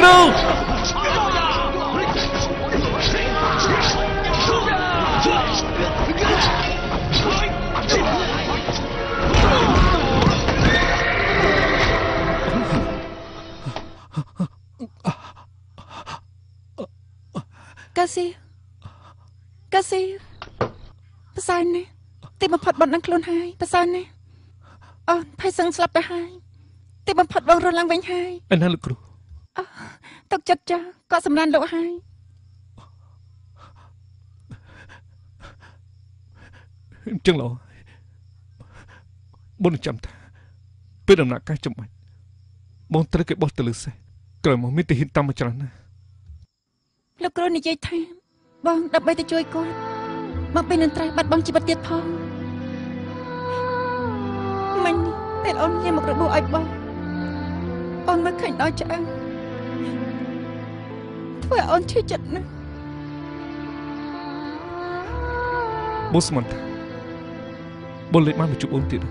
គ្រូកាស៊ីប្រសើរណាស់ទីបំផុតបងនឹងខ្លួនហើយប្រសើរណាស់អូនភ័យសឹងស្លាប់ទៅហើយទីបំផុតបងរស់ឡើងវិញហើយឯណាលោកគ្រូទុកចិត្តចាគាត់សម្រានលោកហើយអញ្ចឹងឡោបងចាំថាពេលដំណាក់កាលចំបាច់បងត្រូវគេបោះទៅលើសេះក្រោយមកមានទាហានតាមមកច្រើនណាស់លោកគ្រូនិយាយថាបងដើម្បីទៅជួយគាត់បងពេលនឹងត្រូវបាត់បង់ជីវិតទៀតផងមិញពេលអូនយាមមករបួសឲ្យបងអូនមកឃើញដល់ឆ្អឹងធ្វើអូនឈឺចិត្តណាស់បងស្មានថាបងលេចបានមកជួបអូនទៀត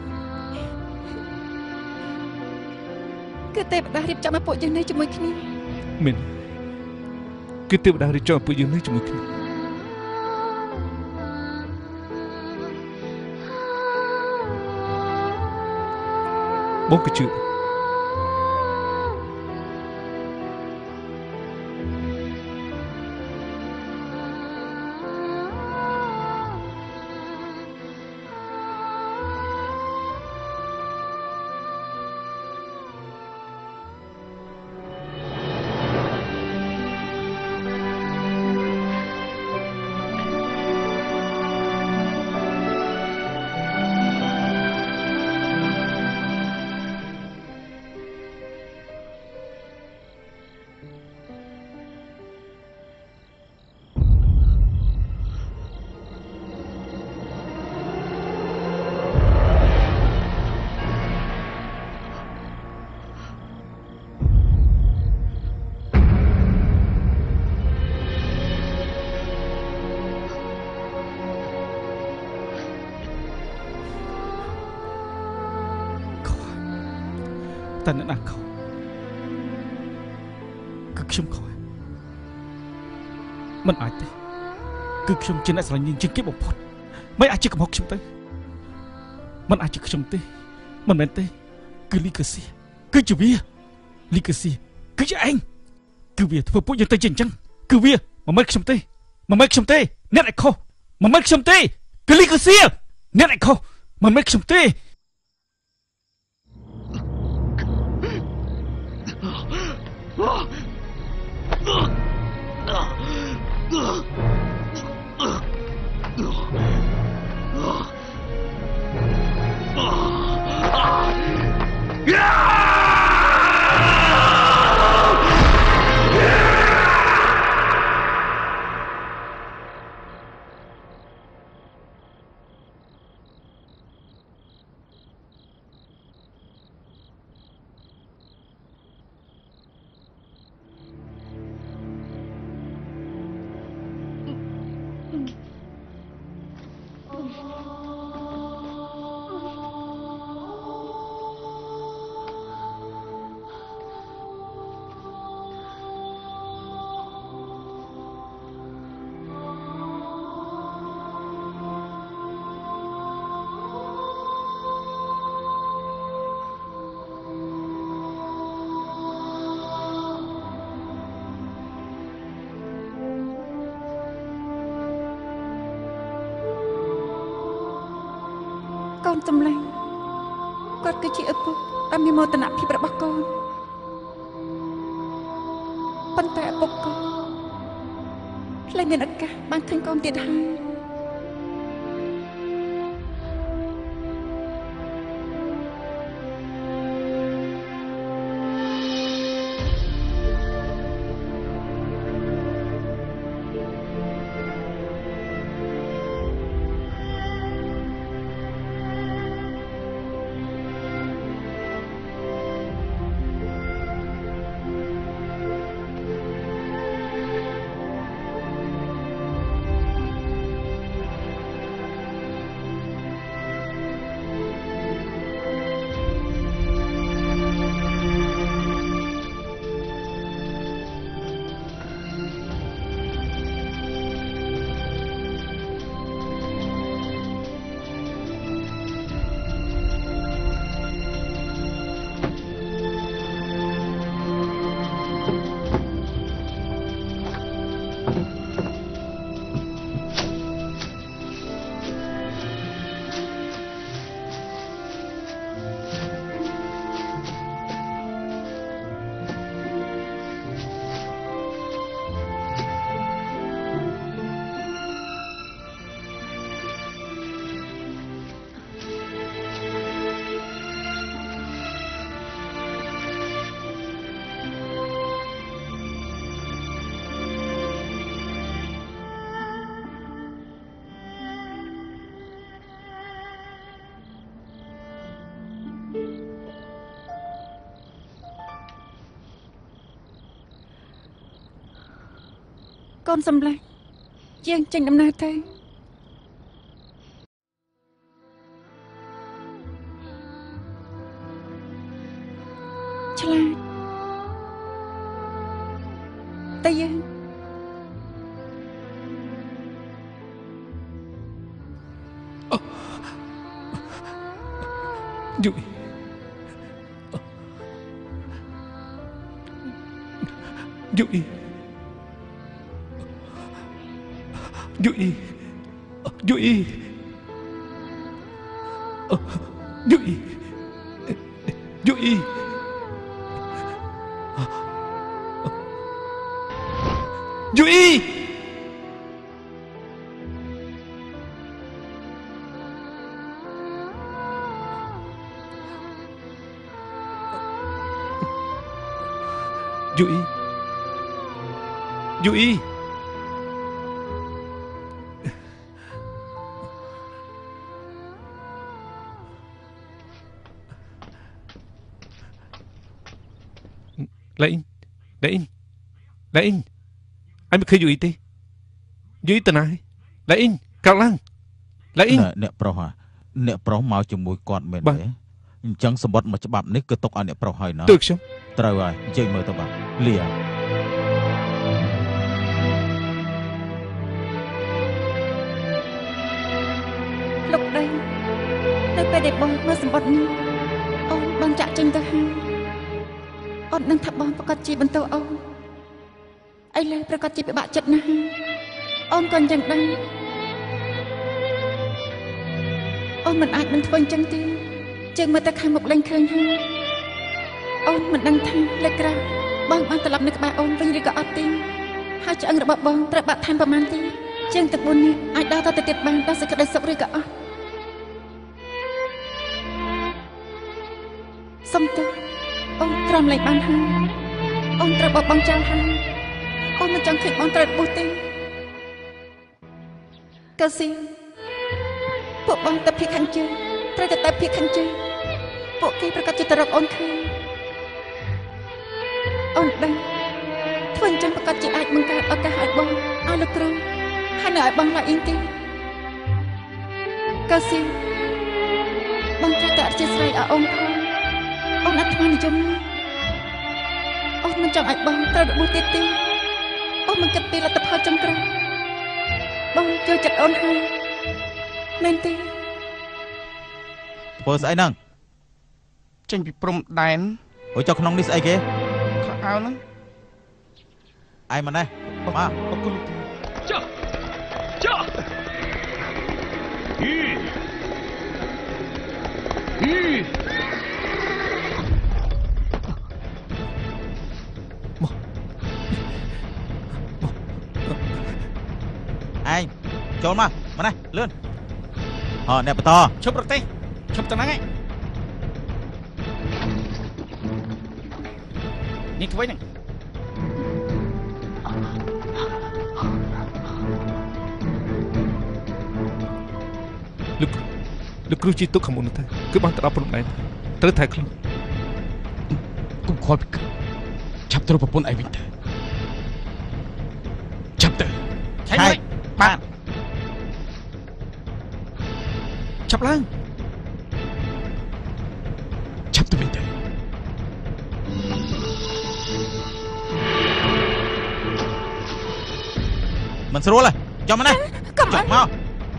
គឺទេវតារៀបចំឲ្យពួកយើងនៅជាមួយគ្នាមែនគឺទេវតារៀបចំឲ្យពួកយើងនៅជាមួយគ្នាបងក៏ជឿតែអ្នកណាខុសគឺខ្ញុំខុសមិនអាចទេគឺខ្ញុំជាអ្នកស្រឡាញ់នាងជាងគេបំផុតមិនអាចជាកំហុសខ្ញុំទៅមិនអាចជាខ្ញុំទេមិនមែនទេគឺលីកាស៊ីគឺជាវាលីកាស៊ីគឺជាឯងគឺវាធ្វើពួកយើងទៅជាអញ្ចឹងគឺវាមិនមែនខ្ញុំទេមិនមែនខ្ញុំទេអ្នកឯខុសមិនមែនខ្ញុំទេគឺលីកាស៊ីអ្នកឯខុសមិនមែនខ្ញុំទេកូនសម្លេងគាត់គឺជាឪពុកដែលមានមោទនភាពរបស់កូនប៉ុន្តែឪពុកកូនខ្លាចមានឱកាសបានឃើញកូនទៀតហើយ con xâm lại Giang tranh đâm na tay Chà Tay Giang Dụi Dụi Dụi Dụi Dụi Dụi Dụi Dụi Dụi Lain Lain Lain Anh mới khơi Dụi tê Dụi tờ này Lain Cao Lăng Lain Nè pro hả Nè pro mau cho mùi con mình đấy Chẳng sầm bọt mà cho bạn nít cứ tóc anh nè pro hỏi nó Được không Trời ơi chơi mơ tao bạn Lìa Lúc đây Nơi bè đẹp bóng mơ sầm bọt như Ôn bằng chạy tranh tới hai Ôn nâng thập bóng và có chi bằng tàu ôn Ây lê bà có chi bị bạ chất nè Ôn còn chẳng đây Ôn mình ai mình thôn chân tiên Chừng mà ta khai một lên khơi ha Ôn mình đăng thang lê kra Bóng bằng ta lập nơi bà ôn vinh đi có ớt tiên Hai chợ ưng đã bọc bóng Tại bạc tham bà mang tiên Chừng tập buồn nè Ai đau ta tiệt bàn Ta sẽ có đầy sọc rơi có ớt Xong tư Ôn tròn lại bàn ha Ôn tra bọc bóng trao ha Ôn mình chẳng khích bóng trao bố tiên Cơ xin Bộ bóng tập phía khăn chơi Tra cho tập phía khăn chơi Bộ kia bà có chơi tập ôn khơi Ôn đây Thuần chân bà có chơi ai mừng cả Ở cả hỏi bóng Ai lực rong Hai nợ bóng lại yên tiên Cơ xin Bóng tra tạ chơi sài ở ôn thôi Ôn ắt hoa chung Ôn mình chẳng ai bóng Tra được bố tiết tiên Ôn mình kết tiên là tập hơi trong trăng Bóng chơi chặt ôn hơi Nên tiên Bố sẽ nâng Chênh bị prom đáin Ôi cho không đi sẽ kìa Khá áo nâng Ai mà này Mà Chà Chà Hì Hì Ai Trốn mà này lươn nè bà to Chụp rồi tê Chụp tờ nắng ấy Nhìn thôi này Lực cửu chi tốt không muốn thế Cứ bằng tập rộng này Tới thay không Cũng khó bị cực Chắp tôi vào bốn ai bình thế Chắp tôi Hai Bạn Chập lên Chắp tôi bình thế Mình sẽ rúa lại Cho mình này Cầm anh Mau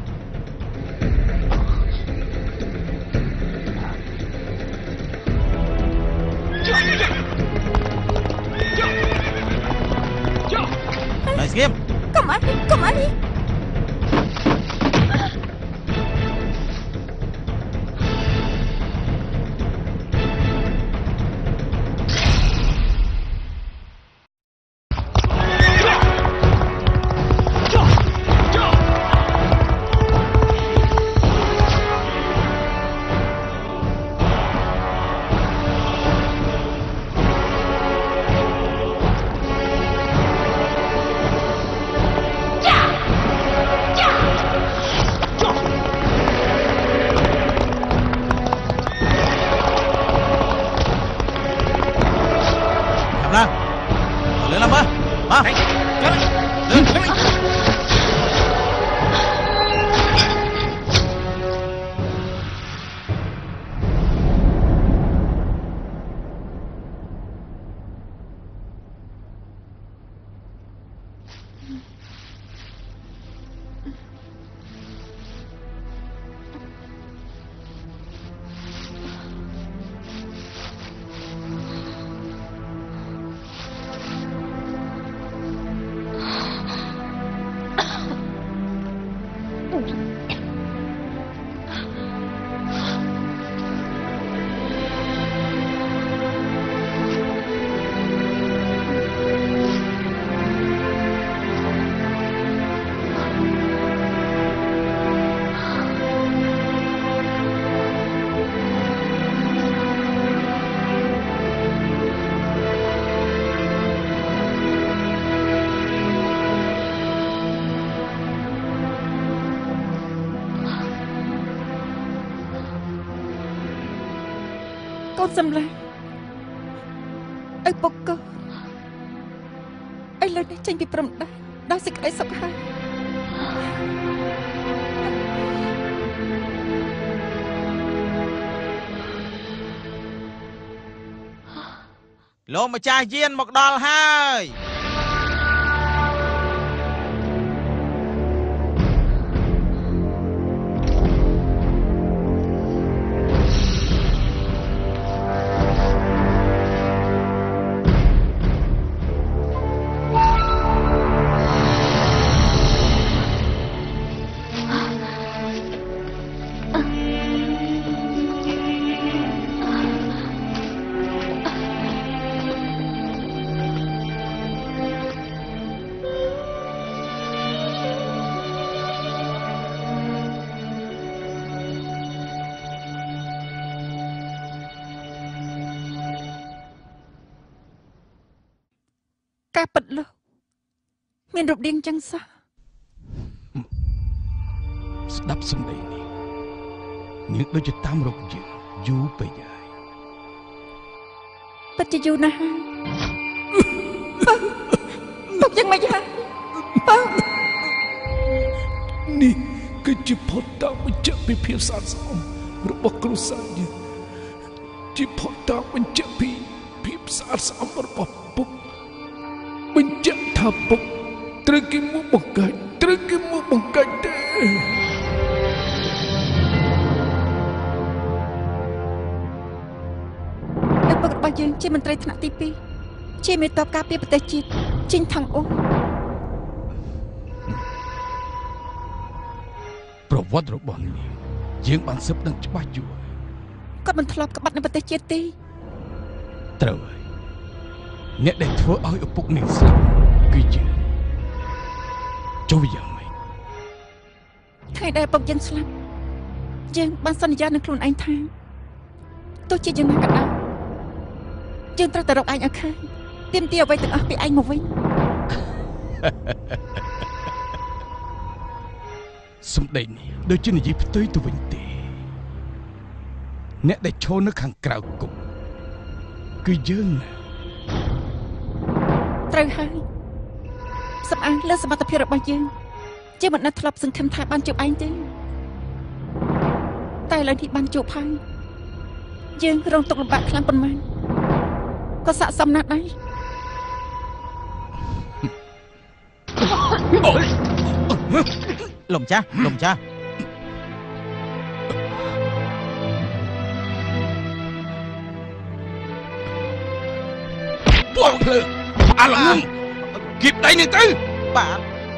Nice game Cầm anh đi Cầm anh đi ូនសម្លាញ់ឪពុកកូនឥឡូវនេះចេញពីព្រំដែនដល់សេចក្តីសុខហើយលោកម្ចាស់យានមកដល់ហើយការពិតលោកមានរូបរាងចឹងសោះស្ដាប់សំដីនេះនាងដូចជាតាមរកយើងយូរពេកហើយពិតជាយូរណាស់ហើយពុកយ៉ាងម៉េចហើយពុកនេះគឺជាផុតតាមបញ្ជាក់ពីភាពស្អាតស្អំរបស់គ្រួសារយើងជាផុតតាមបញ្ជាក់ពីភាពស្អាតស្អំរបស់ពុកបញ្ជាក់ថាពុកត្រូវគេមកបង្កើតទេឪពុករបស់យើងជាមន្ត្រីថ្នាក់ទី2ជាមេតបការពារប្រទេសជាតិជីងថងអូប្រវត្តិរបស់នាងយើងបានស៊ើបដឹងច្បាស់យូរគាត់មិនធ្លាប់ក្បត់នៅប្រទេសជាតិទេត្រូវហើយអ្នកដែលធ្វើឲ្យឪពុកនាងស្លាប់គឺយើងចុះយ៉ាងម៉េចថ្ងៃដែលឪពុកយើងស្លាប់យើងបានសន្យានឹងខ្លួនឯងថាទោះជាយ៉ាងណាក៏ដោយយើងត្រូវតែរកឯងឲ្យឃើញទាមទារអ្វីទាំងអស់ពីឯងមកវិញសំដីនេះដូចជានិយាយផ្ទុយទៅវិញទេអ្នកដែលឈរនៅខាងក្រៅគុកគឺយើងណាត្រូវហើយសំអាងលើសមត្ថភាពរបស់យើងជាមិនដែលធ្លាប់សង្ឃឹមថាបានជួបឯងទេតែឥឡូវនេះបានជួបហើយយើងរងទុក្ខលំបាកខ្លាំងប៉ុន្មានក៏ស័ក្តិសមណាស់ដែរលោកម្ចាស់ពួកភ្លើអាឡងគៀបដៃនេះទៅបាទ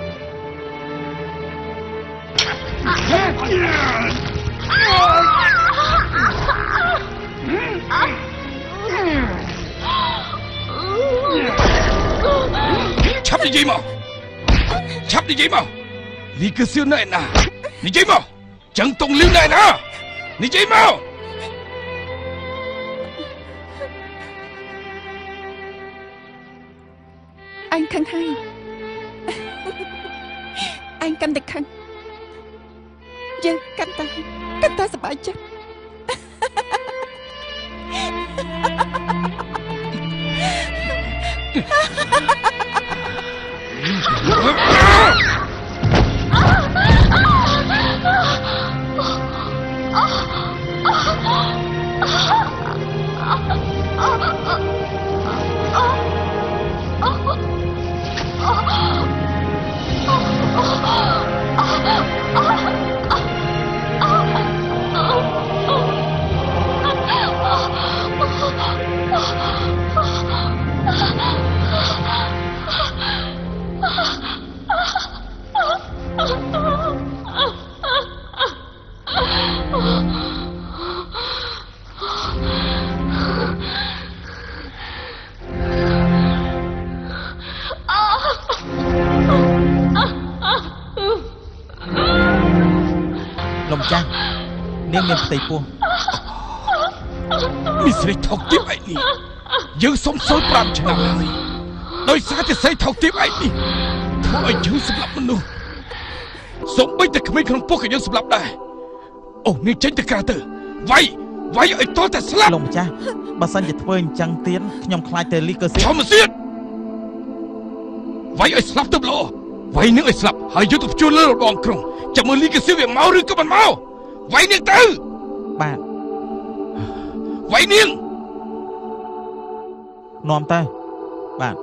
ឆាប់និយាយមកលីគឺសៀវនៅឯណានិយាយមកចឹងតុងលីនៅឯណានិយាយមកអញខឹងហើយអញកាន់តែខឹងយើងកាន់តែសប្បាយចិត្តនាងមានផ្ទៃពោះមីស្រីថោកទាបឯនេះយើងសុំសោយ5ឆ្នាំហើយដោយសារតែស្រីថោកទាបឯនេះធ្វើឲ្យយើងសម្លាប់មនុស្សសូម្បីតែក្មេងក្នុងពោះក៏យើងសម្លាប់ដែរអូនាងចេញទៅក្រៅទៅវាវាយឲ្យតតែស្លាប់លោកម្ចាស់បើសិនជាធ្វើអញ្ចឹងទៀតខ្ញុំខ្លាចតែលីកើសៀឈប់មកទៀតវាយឲ្យស្លាប់ទៅល្អវាយនឹងឲ្យស្លាប់ហើយយកទៅជួលលើរបងក្រុងចាំមើលលីកើសៀវាមកឬក៏មិនមកវាយនឹងទៅបាទវាយនាងនាំទៅបាទ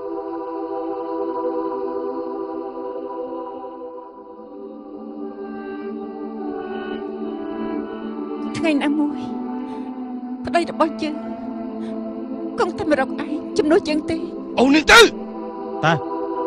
ថ្ងៃណាមួយប្តីរបស់យើងគង់តែមករកឯងជំនួសយើងទេអូននឹងទៅតើ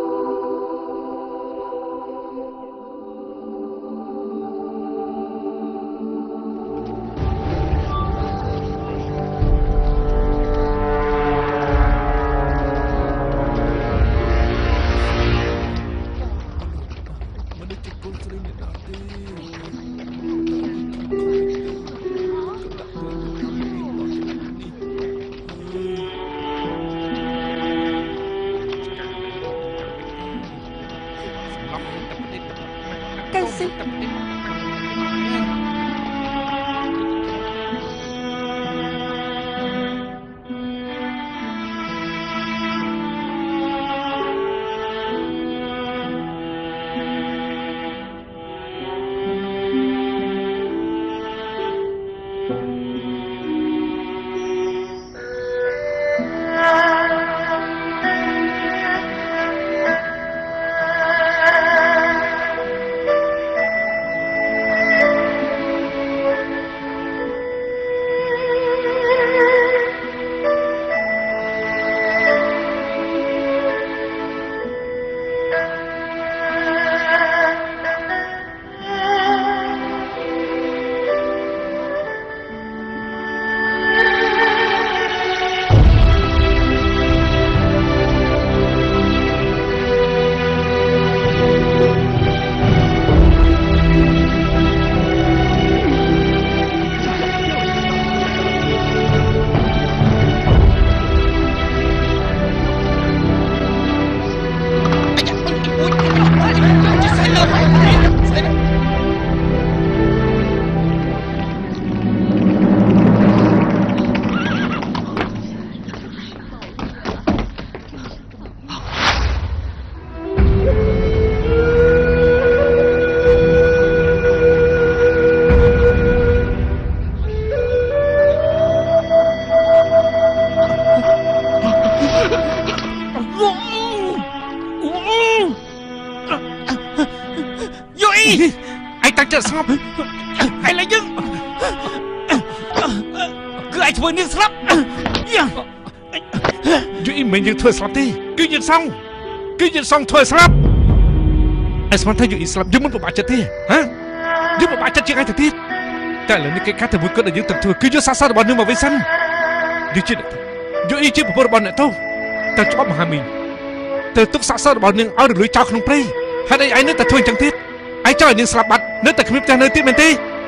ធ្វើស្លាប់ទេគឺយើងសង់ធ្វើស្លាប់ឯស្មានថាយើងស្លាប់យើងមិនពិបាកចិត្តទេហ៎យើងពិបាកចិត្តជាងឯទៅទៀតតែឥឡូវនេះគេកាត់តែមួយគត់ដែលយើងត្រូវធ្វើគឺយកសាសនារបស់នឹងមកវិញសិនយើងជាប្រពន្ធរបស់អ្នកទៅច្បាប់មហាមីងទៅទុកសាសនារបស់នឹងឲ្យរលួយចោលក្នុងព្រៃហេតុអីឯងនៅតែធ្វើអញ្ចឹងទៀតឯងចង់ឲ្យនឹងស្លាប់បាត់នៅតែគ្មានផ្ទះនៅទៀតមែនទេ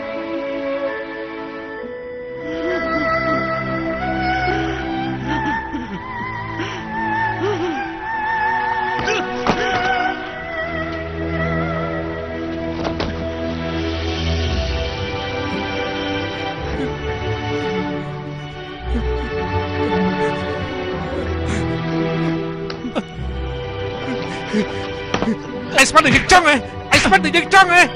ស្មានតែយើងចង់ឯងស្មានតែយើងចង់ឯង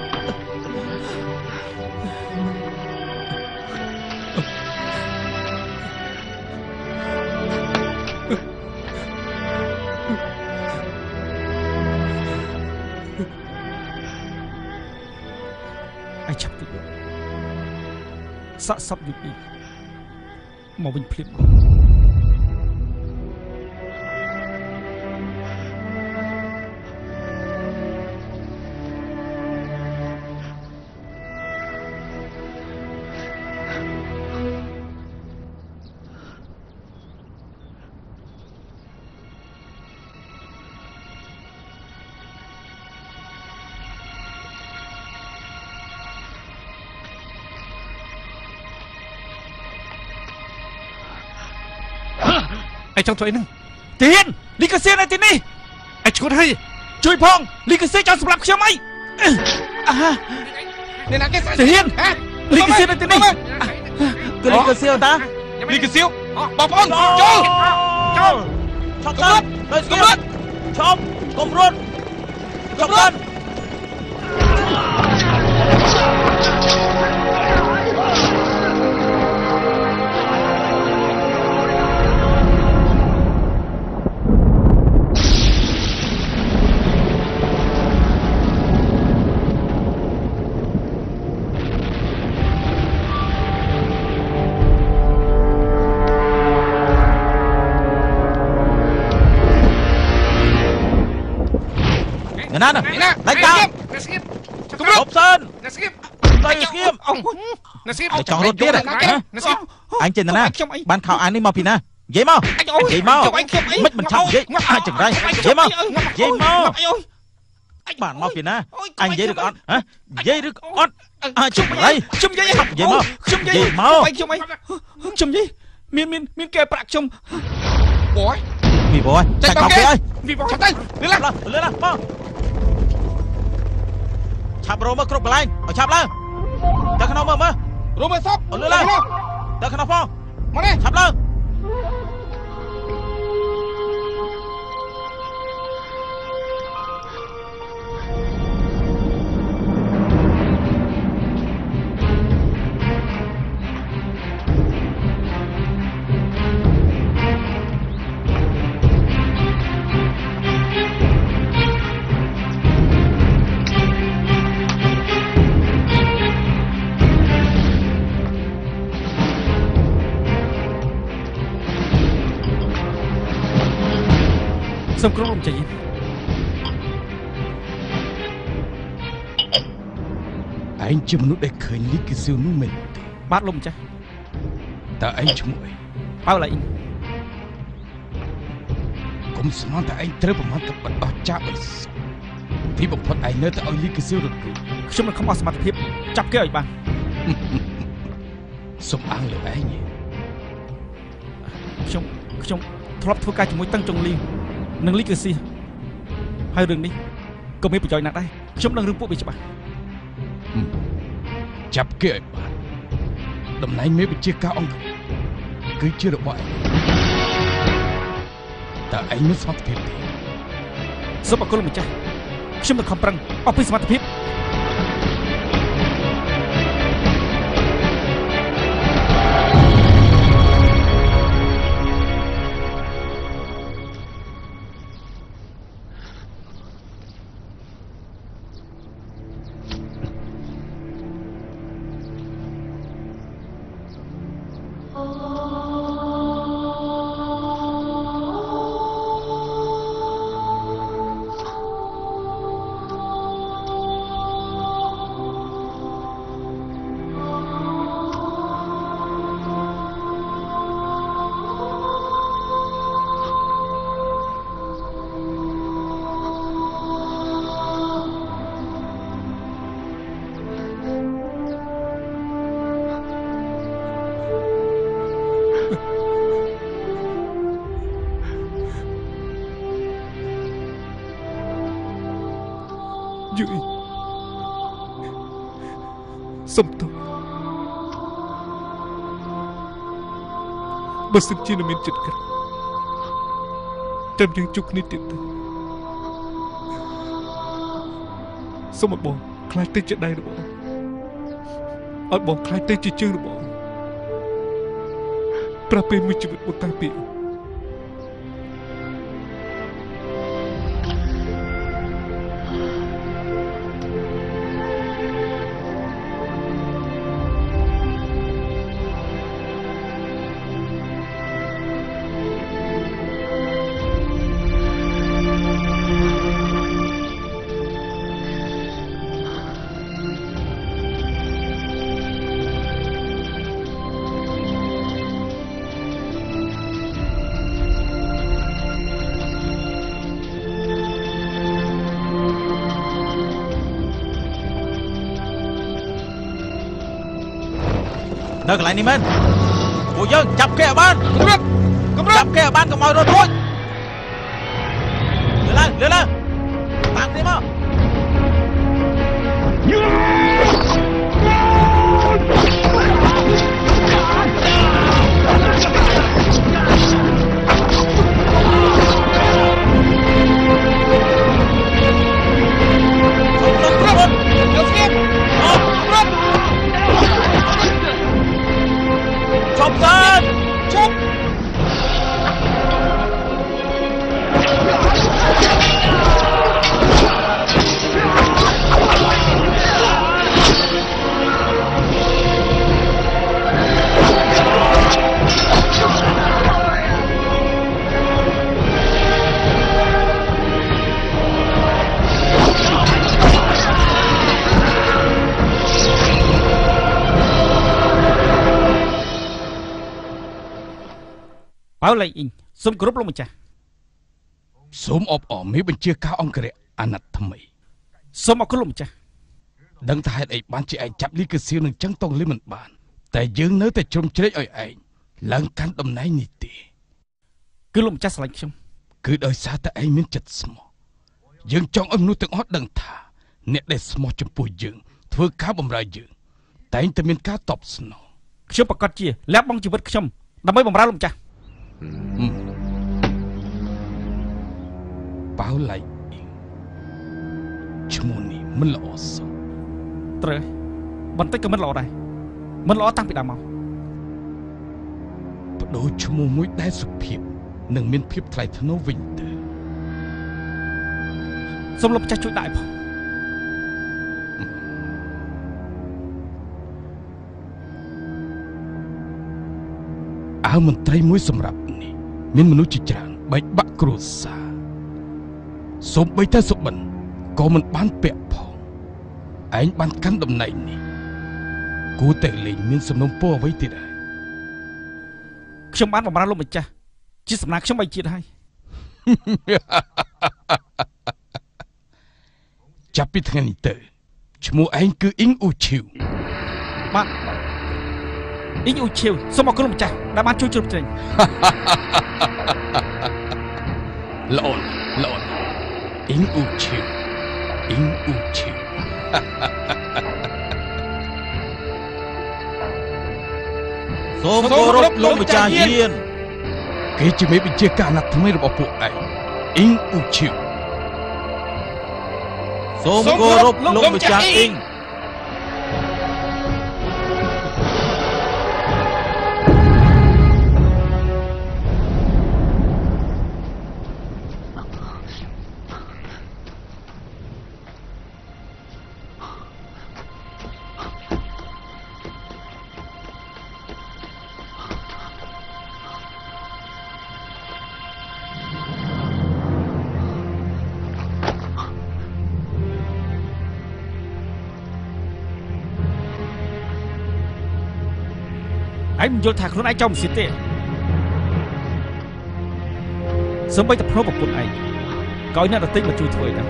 ឯចាប់ទៅសាក់សពយូរមកវិញភ្លាមឯងចង់ធ្វើអីហ្នឹងទៀនលីកាសៀនៅទីនេះឯងឈួតហើយជួយផងលីកាសៀចង់សម្លាប់ខ្ញុំអីអ្នកណាគេទៀនលីកាសៀនៅទីនេះគឺលីកសៀវតាលីកសៀវបងប្អូនចូលឈប់ទៅដោយស្គៀបឈប់កុំរត់ឈប់ទៅណាដាច់ចោលអ្នកស្គៀបគំរត់សិនអ្នកស្គៀបទៅស្គៀបអ្នកស្គៀបចង់រត់ទៀតអ្នកស្គៀបអញចេញទៅណាបានខោអាននេះមកពីណានិយាយមកមិនឆាប់និយាយអាចចង្រៃនិយាយមកបានមកពីណាអញនិយាយឬក៏អត់ហ៎និយាយឬក៏អត់អាចចង្រៃខ្ញុំនិយាយមកខ្ញុំនិយាយមកខ្ញុំនិយាយមានគេប្រាក់ខ្ញុំបងពីបងចាច់មកគេអើយពីបងឆាប់ទៅលឿនឡើងបងឆាប់រោមកគ្រប់កន្លែងឲ្យឆាប់ឡើងទៅក្នុងមើលរោមើលសពលឿនឡើងទៅក្នុងផងមកនេះឆាប់ឡើងសូមគ្រូលោកចាស់ឯងជាមនុស្សដែលឃើញលីកសៀវនោះមែនទេបាទលោកម្ចាស់តើឯងឈ្មោះអីប៉ៅឡៃកុំស្មានតែឯងត្រូវប្រមាថទៅបិទអស់ចាក់អីទីបំផុតឯងនៅតែឲ្យលីកសៀវរត់រួចខ្ញុំនឹងខំអស់សមត្ថភាពចាប់គេឲ្យបានសុំអើងលើឯងខ្ញុំធ្លាប់ធ្វើការជាមួយតាំងចុងលីនិងលីកសៀហើយរឿងនេះក៏មានប្រយោជន៍ណាស់ដែរខ្ញុំនឹងរឿងពួកវាច្បាស់ចាប់គេឲ្យបានតំណែងមេបញ្ជាការអង្គគឺជារបស់ឯងតើឯងមានសមត្ថភាពទេសូមអរគុណលោកម្ចាស់ខ្ញុំនឹងខំប្រឹងអស់ពីសមត្ថភាពយូសុំទោសបើសិនជាមានចិត្តក្រចាំយើងជួបគ្នាទៀតទៅសូមឲ្យបងខ្លាចទៅជាដៃរបស់ឲ្យបងខ្លាចទៅជាជើងរបស់ប្រាប់ពេលមួយជីវិតមកតាំងពីនៅកន្លែងនេះមែនពួកយើងចាប់គេឲ្យបានគម្រិតចាប់គេឲ្យបានកុំឲ្យរត់រួចលឿនឡើងតាមនេះមកបើលេងអ៊ីងសូមគោរពលោកម្ចាស់សូមអបអរមេបញ្ជាការអង្គរៈអាណត្តិថ្មីសូមអរគុណលោកម្ចាស់ដឹងថាហេតុអីបានជាឯងចាប់លីកាសៀវនឹងចឹងតង់លីមិនបានតែយើងនៅតែជ្រុំជ្រែកឲ្យឯងឡើងកាន់តំណែងនេះទេគឺលោកម្ចាស់ស្រឡាញ់ខ្ញុំគឺដោយសារតែឯងមានចិត្តស្មោះយើងចង់ឲ្យមនុស្សទាំងអស់ដឹងថាអ្នកដែលស្មោះចំពោះយើងធ្វើការបម្រើយើងតែងតែមានការតបស្នងខ្ញុំប្រកាសជាលះបង់ជីវិតខ្ញុំដើម្បីបម្រើលោកម្ចាស់ប៉ៅឡៃឈ្មោះនេះមិនល្អសោះត្រូវបន្តិចក៏មិនល្អដែរមិនល្អតាំងពីដើមមកបដូរឈ្មោះមួយដែលសុភាពនិងមានភាពថ្លៃថ្នូរវិញទៅសូមលោកម្ចាស់ជួយដាក់ឲ្យផងអើមន្ត្រីមួយសម្រាប់នេះមានមនុស្សជាច្រើនបែកបាក់គ្រួសារសូម្បីតែសុបិនក៏មិនបានពាក់ផងឯងបានកាន់តំណែងនេះគួរតែលេងមានសំណុំពរអ្វីទៀតហើយខ្ញុំបានបម្រើលោកម្ចាស់ជាសំណាងខ្ញុំបីជាតិហើយចាប់ពីថ្ងៃនេះទៅឈ្មោះឯងគឺអ៊ីងអ៊ូឈីវបាទអ៊ីងអ៊ូឈីវសូមអរគុណលោកម្ចាស់ដែលបានជួយជ្រោមជ្រែងល្អអ៊ីងអ៊ូឈីវអ៊ីងអ៊ូឈីវសូមគោរពលោកម្ចាស់យានគេជាមេបញ្ជាការអាណត្តិថ្មីរបស់ពួកឯងអ៊ីងអ៊ូឈីវសូមគោរពលោកម្ចាស់អ៊ីងឯងមិនយល់ថាខ្លួនឯងចង់មិនសិទ្ធទេសូម្បីតែភ្នោប្រពន្ធឯងក៏ឲ្យអ្នកដទៃមកជួយធ្វើដែរ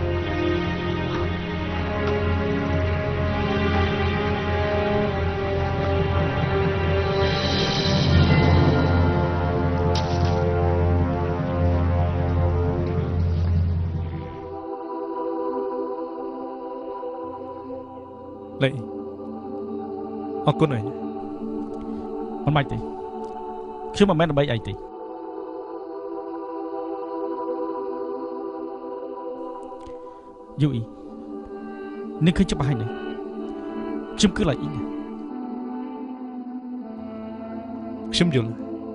លេអរគុណឯងមិនបាច់ទេខ្ញុំមិនមែនដើម្បីអីទេយូអ៊ីនេះគឺច្បាស់ហើយនេះខ្ញុំគឺឡៃអ៊ីងខ្ញុំយល់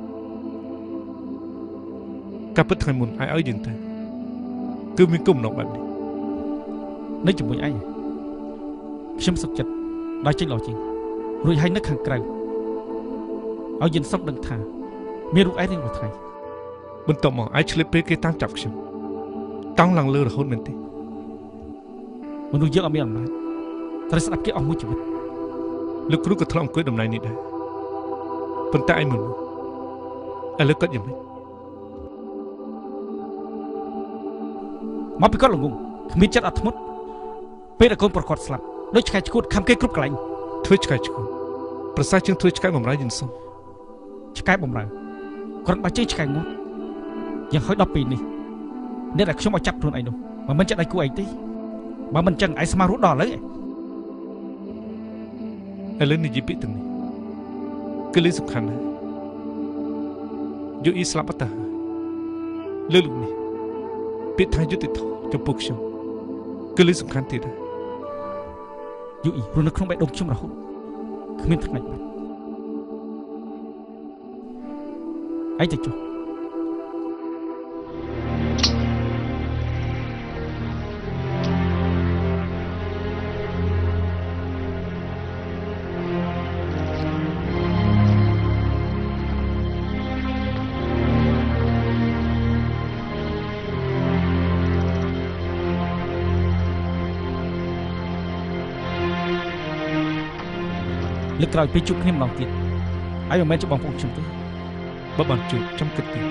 កាពិតថ្ងៃមុនឯងឲ្យយើងទៅគឺមានគុំណងបែបនេះនៅជាមួយឯងខ្ញុំសុខចិត្តដល់ចេញលោជាងរួចហើយនៅខាងក្រៅឲ្យយិនសុកដឹងថាមានរូបឯងរៀងរាល់ថ្ងៃបន្ទាប់មកឯងឆ្លៀតពេលគេតាមចាប់ខ្ញុំតង់ឡើងលើរហូតមែនទេមនុស្សយើងអត់មានអំណាចត្រូវស្ដាប់គេអស់មួយជីវិតលោកគ្រូក៏ធ្លាប់អង្គុយតំណែងនេះដែរប៉ុន្តែឯងមិនឥឡូវគាត់យ៉ាងម៉េចមកពីគាត់ល្ងងគ្មានចិត្តអត់ធ្មត់ពេលដែលកូនប្រកបស្លាប់ដូចឆ្កែឆ្កួតខំគេគ្រប់កន្លែងធ្វើឆ្កែឆ្កួតប្រសើរជាងធ្វើឆ្កែបំរើយិនសុំឆ្កែបំរើគ្រាន់បើជិះឆ្កែងាប់យ៉ាងហោចដល់ពេលនេះអ្នកដែលខ្ញុំឲ្យចាប់ខ្លួនឯងនោះបើមិនចិត្តឲ្យគួរឯងទេបើមិនចឹងឯងស្មារស់ដល់ឥឡូវនិយាយពីទាំងនេះគឺលឺសំខាន់ណាស់យូអ៊ីស្លាប់អត់តាលើលោកនេះពាក្យថាយុត្តិធម៌ចំពោះខ្ញុំគឺលឺសំខាន់ទៀតដែរយូអ៊ីរស់នៅក្នុងបេះដូងខ្ញុំរហូតគ្មានថ្ងៃបាត់ឯងទៅចុះលើកក្រោយពេលជួបគ្នាម្ដងទៀតហើយមិនមែនជាបងប្អូនខ្ញុំទេបើបានជួយចាំគិតទៀត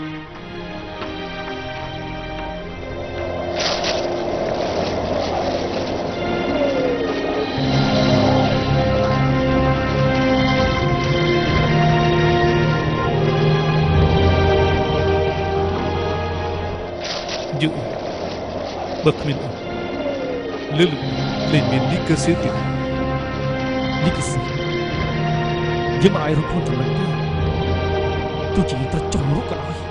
យូបើគ្មានលឺលេងមានលីកស៊ីទៀតលីកស៊ីយើងមិនអាចរកខ្លួនចំណុចទេទោះជាត្រូវចុះនរកក៏ដោយ